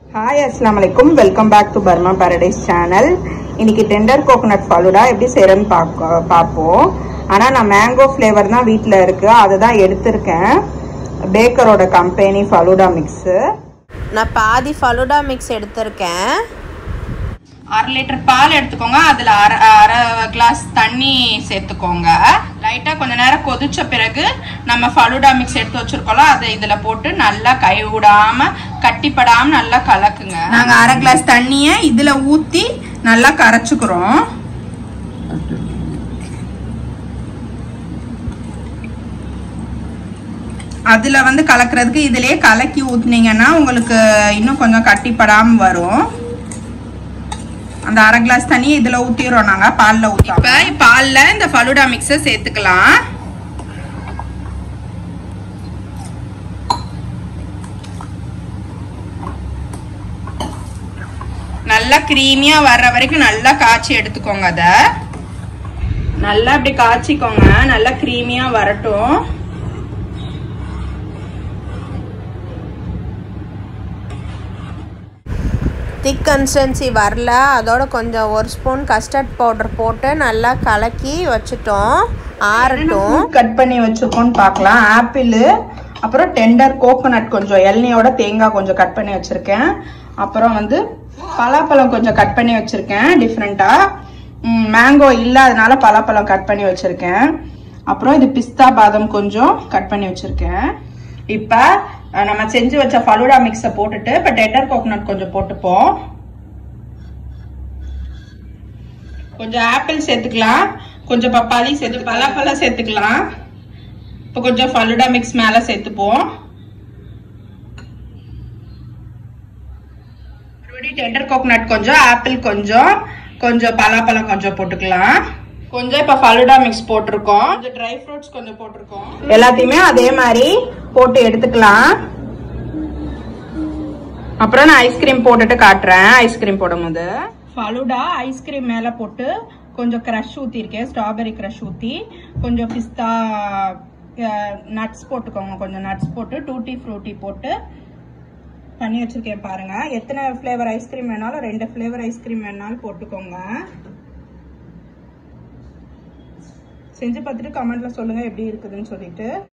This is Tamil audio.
ஹாய் அஸ்ஸலாமு அலைக்கும் welcome back to Burma Paradise channel. இன்னைக்கு டெண்டர் கோகோனட் ஃபலூடா எப்படி செய்யறேன்னு பார்ப்போம். ஆனால் நான் மேங்கோ ஃப்ளேவர் தான் வீட்டில் இருக்கு, அதை தான் எடுத்திருக்கேன். பேக்கரோட கம்பெனி ஃபலூடா மிக்ஸு. நான் பாதி ஃபலூடா மிக்ஸ் எடுத்திருக்கேன். 1/2 லிட்டர் பால் எடுத்துக்கோங்க. அதில் அரை கிளாஸ் தண்ணி சேர்த்துக்கோங்க. லைட்டாக கொஞ்ச நேரம் கொதிச்ச பிறகு நம்ம ஃபலூடா மிக்ஸ் எடுத்து வச்சிருக்கோம்ல, அதை இதில் போட்டு நல்லா கை விடாமல் கட்டிப்படாமல் நல்லா கலக்குங்க. நாங்கள் அரை கிளாஸ் தண்ணியை இதில் ஊற்றி நல்லா கரைச்சிக்கிறோம். அதில் வந்து கலக்கிறதுக்கு இதிலே கலக்கி ஊற்றுனீங்கன்னா உங்களுக்கு இன்னும் கொஞ்சம் கட்டிப்படாமல் வரும். அந்த அரை கிளாஸ் தண்ணி இதுல ஊத்திரோம், நாங்க பால்ல ஊத்தோம். இப்ப பால்ல இந்த ஃபலூடா மிக்ஸை சேர்த்துக்கலாம். நல்லா கிரீமியா வர்ற வரைக்கும் நல்லா காய்ச்சி எடுத்துக்கோங்க. அத நல்லா அப்படி காய்ச்சிக்கோங்க, நல்லா கிரீமியா வரட்டும். திக் கன்சிஸ்டன்சி வரல, அதோட கொஞ்சம் 1 ஸ்பூன் கஸ்டர்ட் பவுடர் போட்டு நல்லா கலக்கி வச்சுட்டோம். ஆறட்டும். கட் பண்ணி வச்சுருக்கோன்னு பார்க்கலாம். ஆப்பிள், அப்புறம் டெண்டர் கோகோனட், கொஞ்சம் இளநியோட தேங்காய் கொஞ்சம் கட் பண்ணி வச்சுருக்கேன். அப்புறம் வந்து பலாப்பழம் கொஞ்சம் கட் பண்ணி வச்சுருக்கேன் டிஃப்ரெண்ட்டா. மேங்கோ இல்லாதனால பலாப்பழம் கட் பண்ணி வச்சுருக்கேன். அப்புறம் இது பிஸ்தா பாதம் கொஞ்சம் கட் பண்ணி வச்சுருக்கேன். இப்போ நம்ம செஞ்சு வச்ச ஃபலூடா மிக்ஸை போட்டுட்டு இப்போ டெண்டர் கோகோனட் கொஞ்சம் போட்டுப்போம். கொஞ்சம் ஆப்பிள் சேர்த்துக்கலாம், கொஞ்சம் பப்பாளி சேர்த்து பலாப்பழம் சேர்த்துக்கலாம். இப்போ கொஞ்சம் ஃபலூடா மிக்ஸ் மேலே சேர்த்துப்போம். மறுபடியும் டெண்டர் கோகோனட் கொஞ்சம், ஆப்பிள் கொஞ்சம், கொஞ்சம் பலாப்பழம் கொஞ்சம் போட்டுக்கலாம். கொஞ்சம் இப்ப ஃபலூடா மிக்ஸ் போட்டிருக்கோம், கொஞ்சம் ட்ரை ஃப்ரூட்ஸ் கொஞ்சம் போட்டிருக்கோம். எல்லாத்தையுமே அதே மாதிரி போட்டு எடுத்துக்கலாம். அப்புறம் நான் ஐஸ்கிரீம் போட்டுட்டு காட்டுறேன். ஐஸ்கிரீம் போடும்போது ஃபலூடா ஐஸ்கிரீம் மேல போட்டு கொஞ்சம் கிரஷ் ஊத்திருக்கேன், ஸ்ட்ராபெரி கிரஷ் ஊத்தி, கொஞ்சம் பிஸ்தா நட்ஸ் போட்டுக்கோங்க. கொஞ்சம் நட்ஸ் போட்டு டூட்டி ஃப்ரூட்டி போட்டு பண்ணி வச்சிருக்கேன். பாருங்க, எத்தனை ஃபிளேவர் ஐஸ்கிரீம் வேணாலும் 2 ஃபிளேவர் ஐஸ்கிரீம் வேணாலும் போட்டுக்கோங்க. செஞ்சு பார்த்துட்டு கமெண்ட்ல சொல்லுங்க எப்படி இருக்குதுன்னு சொல்லிட்டு.